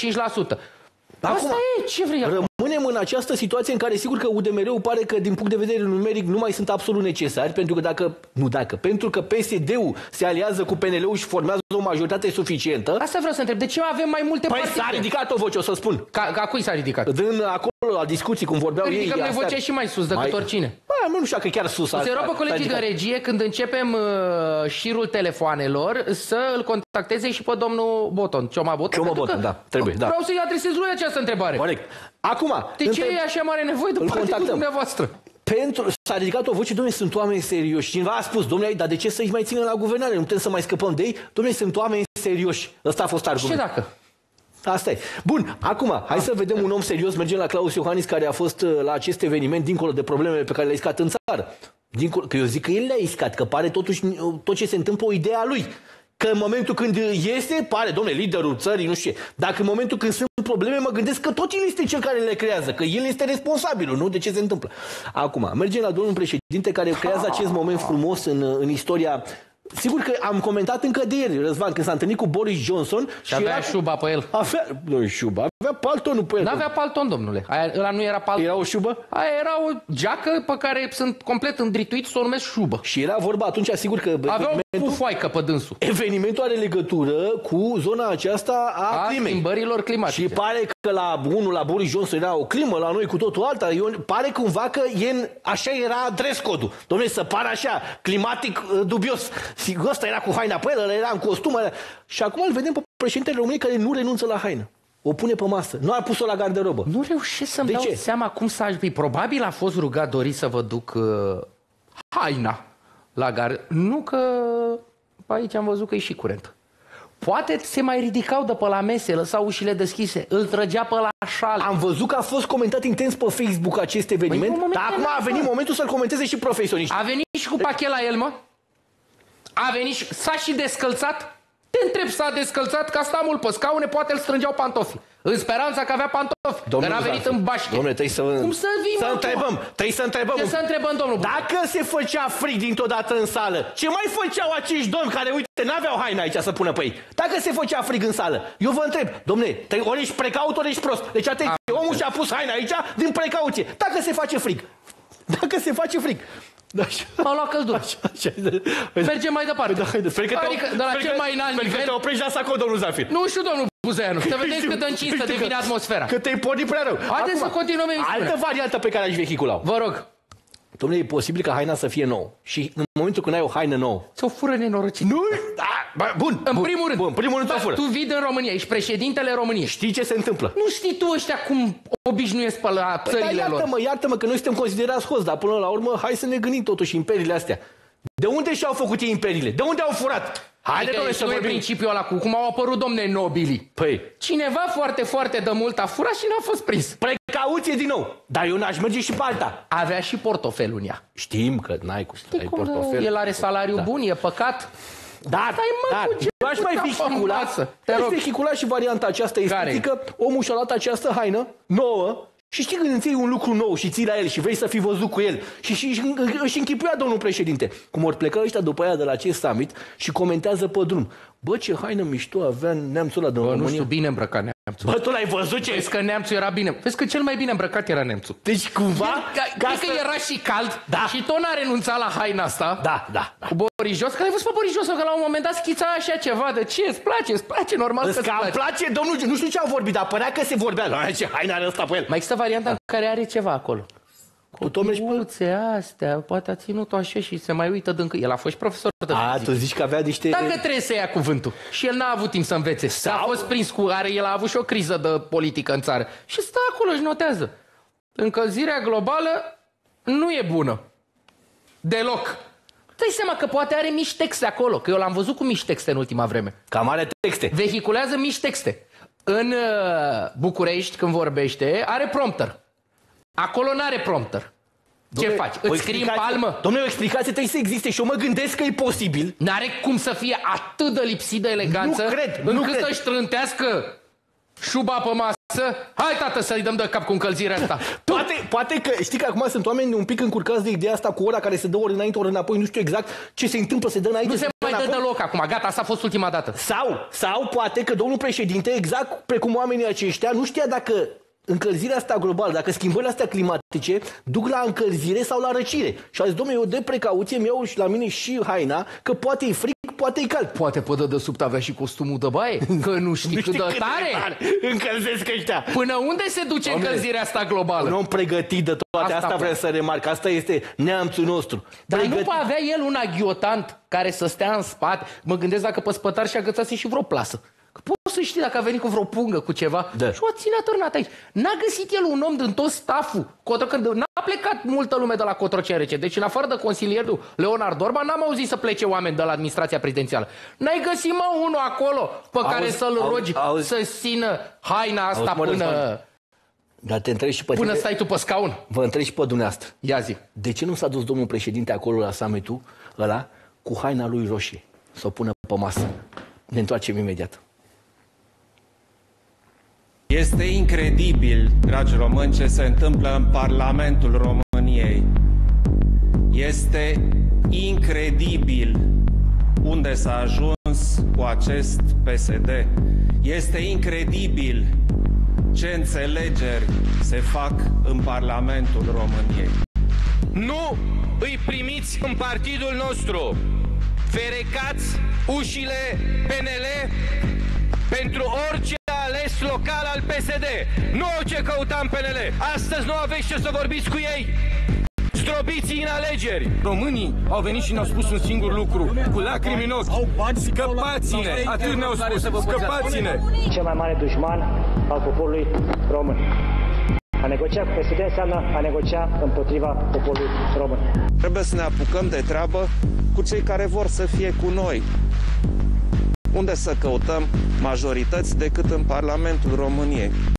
S3: Asta e, ce vrei acum?
S2: Rămânem în această situație în care sigur că UDMR-ul pare că din punct de vedere numeric nu mai sunt absolut necesari, pentru că pentru că PSD-ul se aliază cu PNL-ul și formează o majoritate suficientă.
S3: Asta vreau să întreb, de ce avem mai multe partide?
S2: S-a ridicat o voce, o să spun.
S3: Ca cui s-a ridicat?
S2: Acolo, la discuții, cum vorbeau ei.
S3: Ridicăm noi vocea și mai sus decât oricine.
S2: Nu știu că chiar sus.
S3: Se rog pe colegii de regie, când începem șirul telefoanelor, să îl contacteze și pe domnul Boton. Cioma Boton,
S2: da, trebuie.
S3: Vreau să-i adresez lui această întrebare.
S2: Corect. Acum,
S3: de ce e așa mare nevoie de partidul dumneavoastră?
S2: S-a ridicat o voce, domnule, sunt oameni serioși. Cineva a spus, domnule, dar de ce să-i mai țină la guvernare? Nu putem să mai scăpăm de ei? Domnule, sunt oameni serioși. Ăsta a fost argumentul.
S3: Ce dacă?
S2: Asta e. Bun, acum, hai să vedem un om serios. Mergem la Claus Iohannis, care a fost la acest eveniment, dincolo de problemele pe care le-a iscat în țară. Dincolo, că eu zic că el le-a iscat, că pare totuși tot ce se întâmplă o idee a lui. Că în momentul când iese, pare, domnule, liderul țării, nu știu ce. Dacă în momentul când sunt probleme, mă gândesc că tot el este cel care le creează, că el este responsabilul, nu? De ce se întâmplă. Acum, mergem la domnul președinte care creează acest moment frumos în istoria. Sigur că am comentat încă de ieri, Răzvan, când s-a întâlnit cu Boris Johnson
S3: și avea șuba pe el.
S2: Avea paltonul pe el.
S3: N-avea palton, domnule. Ăla nu era palton.
S2: Era o șubă?
S3: Aia era o geacă pe care sunt complet îndrituit să o numesc șubă.
S2: Și era vorba atunci, sigur că
S3: avea o pufoaică pe dânsul.
S2: Evenimentul are legătură cu zona aceasta a climei.
S3: Schimbărilor climatice.
S2: Și pare că la Boris Johnson era o climă, la noi cu totul alta. Pare cumva că așa era dress code-ul. Dom'le, să pară așa, climatic dubios. Ăsta era cu haina pe el, ăla era în costum. Și acum îl vedem pe președintele României care nu renunță la haină. O pune pe masă. Nu a pus-o la garderobă.
S3: Nu reușesc să-mi dau seama cum s-a ajuns. Probabil a fost rugat Dorit să vă duc haina la garderobă. Nu că aici am văzut că e și curent. Poate se mai ridicau de pe la mese, lăsau ușile deschise, îl trăgea pe la șal.
S2: Am văzut că a fost comentat intens pe Facebook acest eveniment, dar acum a venit momentul să-l comenteze și profesioniști.
S3: A venit și cu pachet la el, mă? A venit și s-a și descălțat? Te întreb, s-a descălțat ca sta mult pe scaune, poate îl strângeau pantofii. În speranța că avea pantofi, că n-a venit în bașche.
S2: Dom'le, trebuie să...
S3: Cum să vii,
S2: să întrebăm, trebuie să întrebăm.
S3: Ce să întrebăm, domnul?
S2: Dacă se făcea frig dintr-o dată în sală, ce mai făceau acești domni care, uite, n-aveau haina aici să pună pe ei? Dacă se făcea frig în sală, eu vă întreb, dom'le, ori ești precaut, ori ești prost. Deci atenție, omul și-a pus haina aici din precauție. Dacă se face frig. Dacă se face frig.
S3: M-au luat căldură. Mergem mai departe. Adică, de la cel mai înalt nivel...
S2: te oprești la sacou, domnul Zafir.
S3: Nu știu, domnul Buzeanu. Să vedeți cât de încistă devine atmosfera.
S2: Că te-ai pornit prea rău.
S3: Haideți să continuăm emisiunea.
S2: Altă variantă pe care aș vehicula.
S3: Vă rog.
S2: Dom'le, e posibil ca haina să fie nouă. Și în momentul când ai o haină nouă...
S3: Ți-o fură nenorocit.
S2: Nu? Bun.
S3: În primul rând.
S2: Ți-o fură.
S3: Tu vii din România, ești președintele României.
S2: Știi ce se întâmplă?
S3: Nu știi tu ăștia cum obișnuiesc pe la țările lor.
S2: Iartă-mă că noi suntem considerați hoți, dar până la urmă hai să ne gândim totuși imperiile astea. De unde și-au făcut ei imperiile? De unde au furat? Haide,
S3: domnule, să vorbim. Principiul ăla cu cum au apărut, domne, nobilii.
S2: Păi.
S3: Cineva foarte, foarte de mult a furat și n-a fost prins.
S2: precauție din nou. Dar eu n-aș merge și pe alta.
S3: Avea și portofelul în ea.
S2: Știm că n-ai cum să ai portofel.
S3: El are salariu bun, e păcat.
S2: Da, eu aș mai vehiculat și varianta aceasta estetică. Omul și-a luat această haină nouă. Și știi când îți iei un lucru nou și ții la el și vrei să fii văzut cu el și își închipuia domnul președinte. Cum ori pleca ăștia după aia de la acest summit și comentează pe drum. Bă, ce haină mișto avea neamțul ăla din România.
S3: Nu știu, bine îmbrăcat neamțul.
S2: Bă, tu l-ai văzut ce?
S3: Vezi că neamțul era bine. Vezi că cel mai bine îmbrăcat era neamțul.
S2: Deci cumva...
S3: Cred că era și cald și tot n-a renunțat la haina asta.
S2: Da.
S3: Cu Boris Johnson. Că l-ai văzut pe Boris Johnson că la un moment dat schița așa ceva de ce îți place, normal că îți
S2: place, domnul, nu știu ce a vorbit, dar părea că se vorbea. Ce haina are ăsta pe el.
S3: Mai există varianta în care are ceva acolo. Cuțe astea, poate a ținut-o așa și se mai uită dâncă. El a fost profesor de fizică.
S2: Tu zici că avea niște...
S3: Dacă trebuie să ia cuvântul. Și el n-a avut timp să învețe. A fost prins cu are, el a avut și o criză de politică în țară. Și stă acolo și notează. Încălzirea globală nu e bună. Deloc. Dă-i seama că poate are mici texte acolo. Că eu l-am văzut cu mici texte în ultima vreme.
S2: Cam are texte.
S3: Vehiculează mici texte. În București, când vorbește, are prompter. Acolo n-are prompter. Ce faci? Îți scrii în palmă?
S2: Dom'le, o explicație trebuie să existe și eu mă gândesc că e posibil.
S3: N-are cum să fie atât de lipsit de eleganță încât să-și trântească șuba pe masă. Hai, tată, să-i dăm de cap cu încălzirea asta.
S2: Poate că, știi că acum sunt oameni un pic încurcați de ideea asta cu ora care se dă ori înainte, ori înapoi, nu știu exact ce se întâmplă, se dă înainte.
S3: Nu se mai dă deloc acum, gata, asta a fost ultima dată.
S2: Sau poate că domnul președinte, exact precum oamenii aceștia, nu știa dacă încălzirea asta globală, dacă schimbările astea climatice duc la încălzire sau la răcire. Și a zis, domnule, eu de precauție mi-au și la mine și haina, că poate e frig, poate e cald.
S3: Poate pe dedesubt avea și costumul de baie, că nu știi cât de tare
S2: încălzesc ăștia.
S3: Până unde se duce încălzirea asta globală?
S2: Un om pregătit de toate asta vreau să remarc. Asta este neamțul nostru.
S3: Dar nu avea el un aghiotant care să stea în spate. Mă gândesc dacă pe spătar și agățase și vreo plasă. Că poți să știi dacă a venit cu vreo pungă, cu ceva. Și o ține atârnat aici. N-a găsit el un om din tot staful. N-a plecat multă lume de la Cotroceni. Deci în afară de consilierul Leonard Orban, n-am auzit să plece oameni de la administrația prezidențială. N-ai găsit, mă, unul acolo pe care să-l rogi să țină haina asta până...
S2: Dar te întrebi și pe
S3: până stai tu pe scaun.
S2: Vă întrebi și pe dumneavoastră.
S3: Ia zi.
S2: De ce nu s-a dus domnul președinte acolo la summitul ăla cu haina lui roșie? Să o pună pe masă. Ne întoarcem imediat.
S1: Este incredibil, dragi români, ce se întâmplă în Parlamentul României. Este incredibil unde s-a ajuns cu acest PSD. Este incredibil ce înțelegeri se fac în Parlamentul României.
S13: Nu îi primiți în partidul nostru. Ferecați ușile PNL pentru orice ales local al PSD. Nu au ce căuta în PNL. Astăzi nu aveți ce să vorbiți cu ei. Zdrobiți-i în alegeri.
S14: Românii au venit și ne-au spus un singur lucru, cu lacrimi în ochi. Scăpați-ne! Atât ne-au spus, scăpați-ne!
S6: Cel mai mare dușman al poporului român. A negocia cu PSD înseamnă a negocia împotriva poporului român.
S1: Trebuie să ne apucăm de treabă cu cei care vor să fie cu noi. Unde să căutăm majorități decât în Parlamentul României?